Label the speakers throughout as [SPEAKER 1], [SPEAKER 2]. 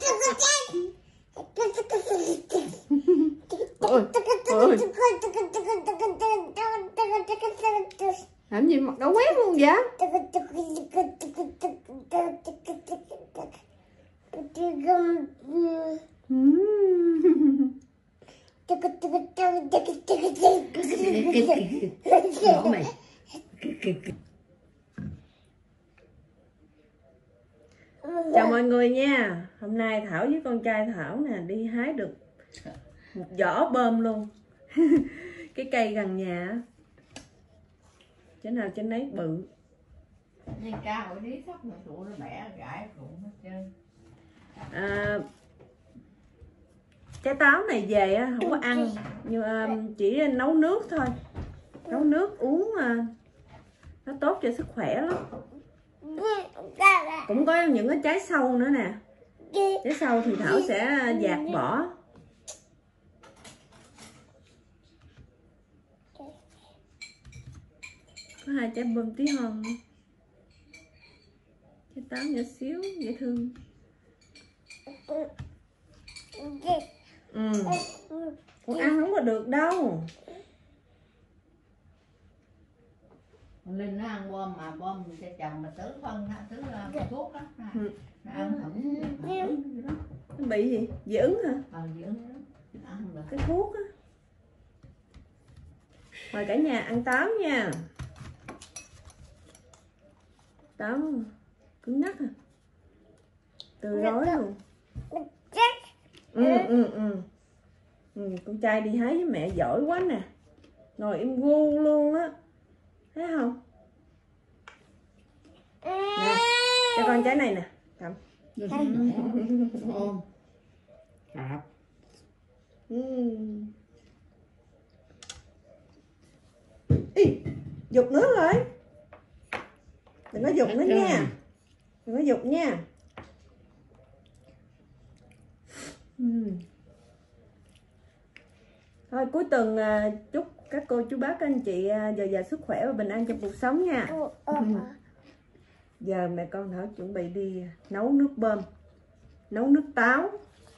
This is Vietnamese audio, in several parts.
[SPEAKER 1] Ôi, ôi. Làm gì mặt đỏ quét luôn vậy? Lỗ mày. Chào mọi người nha. Hôm nay Thảo với con trai Thảo nè đi hái được một giỏ bơm luôn. Cái cây gần nhà trên nào trên đấy bự.
[SPEAKER 2] Nên cao ở đi thấp mà tụi nó bẻ gãi rụng hết trơn.
[SPEAKER 1] Trái táo này về á không có ăn, nhưng chỉ nấu nước thôi. Nấu nước uống nó tốt cho sức khỏe lắm. Cũng có những cái trái sâu nữa nè. Trái sâu thì Thảo sẽ dạt bỏ. Có 2 trái bơm tí hon. Trái táo nhỏ xíu dễ thương. Con ăn không có được đâu.
[SPEAKER 2] Linh nó ăn bom mà bom cho chồng mà tứ phân tứ thuốc đó. Nó ăn thủng
[SPEAKER 1] Nó bị gì? Dị ứng hả?
[SPEAKER 2] Dị ứng đó. Ăn được
[SPEAKER 1] cái thuốc á. Mời cả nhà ăn táo nha. Táo cứng nhắc à. Từ rối luôn. Con trai đi hái với mẹ giỏi quá nè. Ngồi im gu luôn á. Thấy không? Nè, cho con trái này nè. Cầm.
[SPEAKER 2] ôm. Hạt.
[SPEAKER 1] Ý, dục nước rồi. Đừng có dục nữa nha. Đừng có dục nha. Thôi cuối tuần chúc các cô chú bác các anh chị dồi dào sức khỏe và bình an trong cuộc sống nha. Giờ mẹ con Thảo chuẩn bị đi nấu nước bơm, nấu nước táo.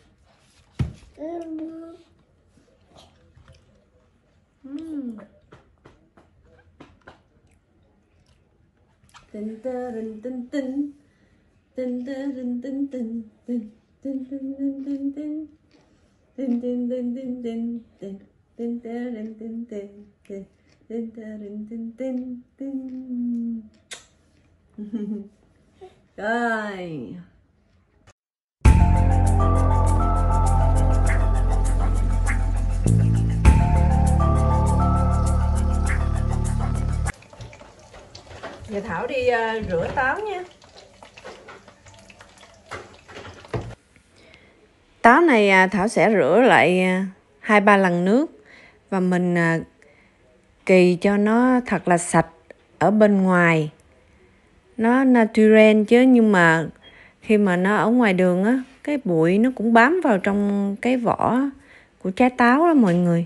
[SPEAKER 1] Tinh tơ rinh tinh tinh, tinh tơ rinh tinh tinh, tinh tinh tinh tinh tinh tinh, tinh tinh tinh tinh tinh tinh, tinh tơ rinh tinh tinh tinh, tinh tơ rinh tinh tinh tinh. Rồi. Giờ Thảo đi rửa táo nha. Táo này Thảo sẽ rửa lại 2-3 lần nước. Và mình kỳ cho nó thật là sạch ở bên ngoài. Nó natural chứ, nhưng mà khi mà nó ở ngoài đường á, cái bụi nó cũng bám vào trong cái vỏ của trái táo đó mọi người.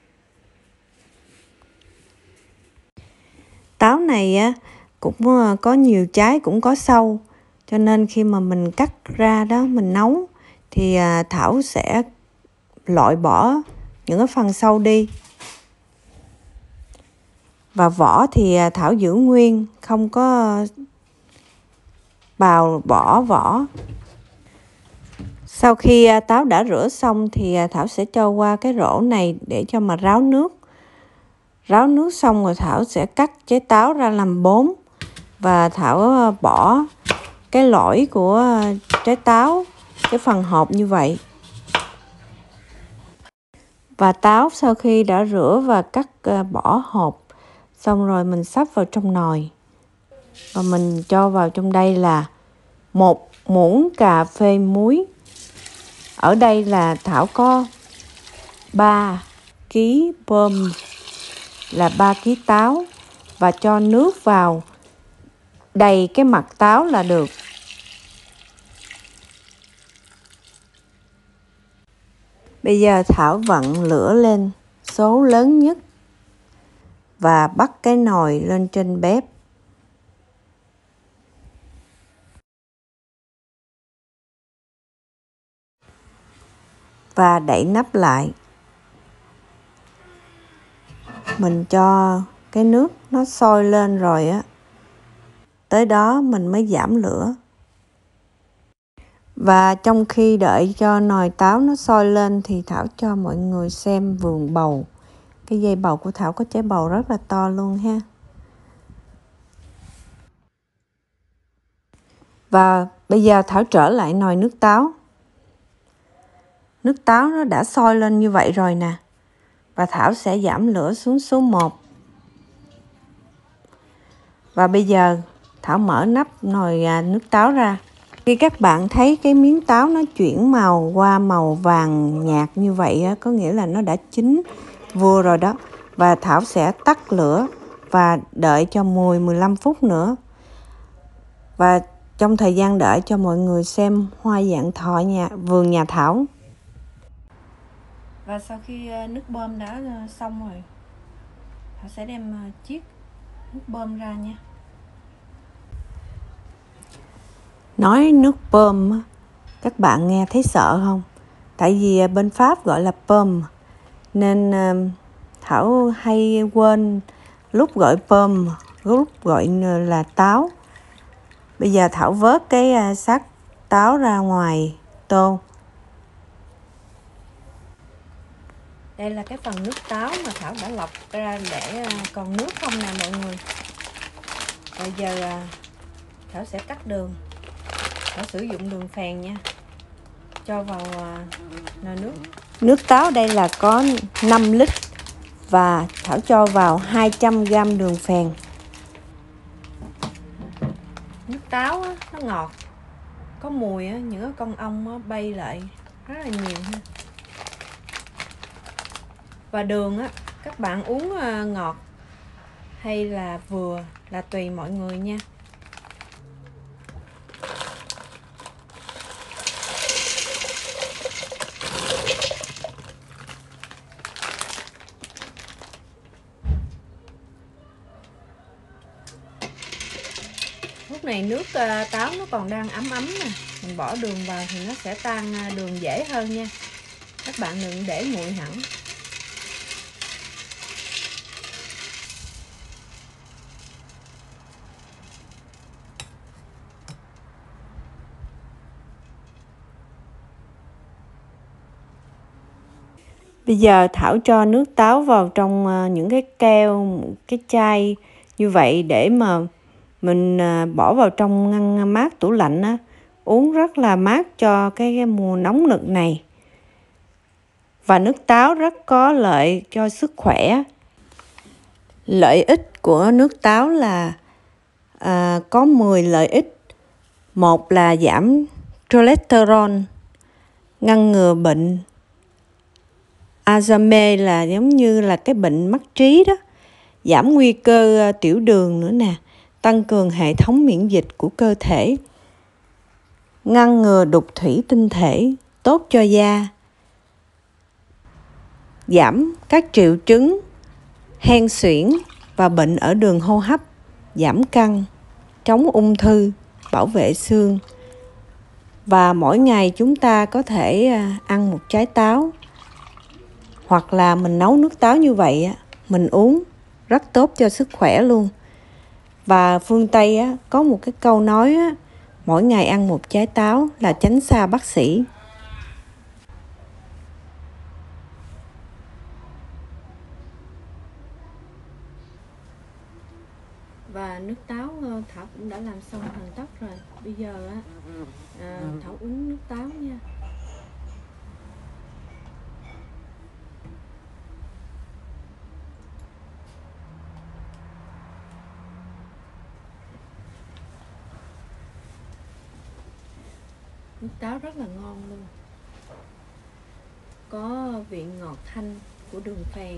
[SPEAKER 1] Táo này á cũng có nhiều trái cũng có sâu, cho nên khi mà mình cắt ra đó mình nấu thì Thảo sẽ loại bỏ những cái phần sâu đi. Và vỏ thì Thảo giữ nguyên, không có bào bỏ vỏ. Sau khi táo đã rửa xong thì Thảo sẽ cho qua cái rổ này để cho mà ráo nước. Ráo nước xong rồi Thảo sẽ cắt trái táo ra làm 4. Và Thảo bỏ cái lõi của trái táo, cái phần hộp như vậy. Và táo sau khi đã rửa và cắt bỏ hộp xong rồi mình sắp vào trong nồi. Và mình cho vào trong đây là 1 muỗng cà phê muối. Ở đây là Thảo có 3 kg bơm là 3 kg táo. Và cho nước vào đầy cái mặt táo là được. Bây giờ Thảo vặn lửa lên số lớn nhất và bắt cái nồi lên trên bếp. và đậy nắp lại. Mình cho cái nước nó sôi lên rồi á, tới đó mình mới giảm lửa. Và trong khi đợi cho nồi táo nó sôi lên thì Thảo cho mọi người xem vườn bầu. Cái dây bầu của Thảo có trái bầu rất là to luôn ha. Và bây giờ Thảo trở lại nồi nước táo. Nước táo nó đã sôi lên như vậy rồi nè. Và Thảo sẽ giảm lửa xuống số 1. Và bây giờ Thảo mở nắp nồi nước táo ra. Khi các bạn thấy cái miếng táo nó chuyển màu qua màu vàng nhạt như vậy á, có nghĩa là nó đã chín vừa rồi đó. Và Thảo sẽ tắt lửa và đợi cho 10-15 phút nữa. Và trong thời gian đợi cho mọi người xem hoa vạn thọ vườn nhà Thảo. Và sau khi nước bơm đã xong rồi, Thảo sẽ đem chiếc nước bơm ra nha. Nói nước bơm, các bạn nghe thấy sợ không? Tại vì bên Pháp gọi là bơm, nên Thảo hay quên lúc gọi bơm, lúc gọi là táo. Bây giờ Thảo vớt cái xác táo ra ngoài tô. Đây là cái phần nước táo mà Thảo đã lọc ra để còn nước không nè mọi người. Bây giờ Thảo sẽ cắt đường. Thảo sử dụng đường phèn nha. Cho vào nồi nước. Nước táo đây là có 5 lít. Và Thảo cho vào 200g đường phèn. Nước táo á, nó ngọt. Có mùi á, những con ong á, bay lại rất là nhiều ha. Và đường á, các bạn uống ngọt hay là vừa là tùy mọi người nha. Lúc này nước táo nó còn đang ấm ấm nè. Mình bỏ đường vào thì nó sẽ tan đường dễ hơn nha. Các bạn đừng để nguội hẳn. Bây giờ Thảo cho nước táo vào trong những cái keo, cái chai như vậy để mà mình bỏ vào trong ngăn mát tủ lạnh á, uống rất là mát cho cái mùa nóng nực này. Và nước táo rất có lợi cho sức khỏe. Lợi ích của nước táo là có 10 lợi ích. Một là giảm cholesterol, ngăn ngừa bệnh Alzheimer là giống như là cái bệnh mất trí đó, giảm nguy cơ tiểu đường nữa nè, tăng cường hệ thống miễn dịch của cơ thể, ngăn ngừa đục thủy tinh thể, tốt cho da, giảm các triệu chứng hen suyễn và bệnh ở đường hô hấp, giảm cân, chống ung thư, bảo vệ xương. Và mỗi ngày chúng ta có thể ăn một trái táo, hoặc là mình nấu nước táo như vậy mình uống rất tốt cho sức khỏe luôn. Và phương Tây có một cái câu nói mỗi ngày ăn một trái táo là tránh xa bác sĩ. Và nước táo Thảo cũng đã làm xong hoàn tất rồi. Bây giờ Thảo uống nước táo nha. Nước táo rất là ngon luôn. Có vị ngọt thanh của đường phèn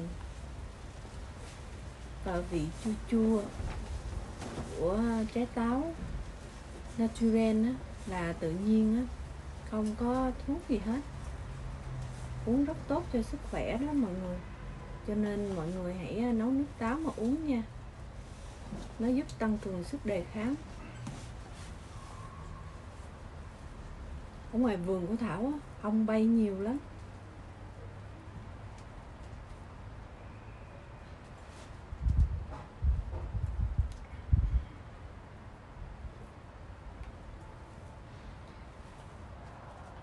[SPEAKER 1] và vị chua chua của trái táo natural là tự nhiên không có thuốc gì hết. Uống rất tốt cho sức khỏe đó mọi người. Cho nên mọi người hãy nấu nước táo mà uống nha. Nó giúp tăng cường sức đề kháng. Ở ngoài vườn của Thảo ong bay nhiều lắm.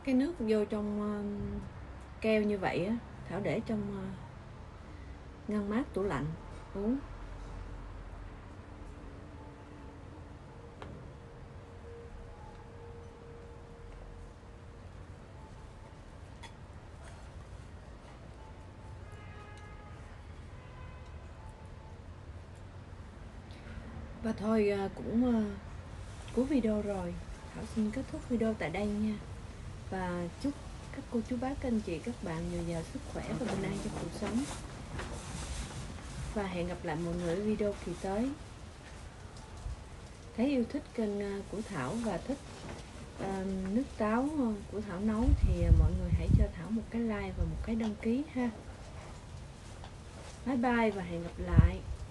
[SPEAKER 1] cái nước vô trong keo như vậy á, Thảo để trong ngăn mát tủ lạnh uống. Và thôi cũng cuối video rồi. Thảo xin kết thúc video tại đây nha. Và chúc các cô chú bác, các anh chị, các bạn dồi dào sức khỏe và bình an trong cuộc sống. Và hẹn gặp lại mọi người ở video kỳ tới. Thấy yêu thích kênh của Thảo và thích nước táo của Thảo nấu thì mọi người hãy cho Thảo một cái like và một cái đăng ký ha. Bye bye và hẹn gặp lại.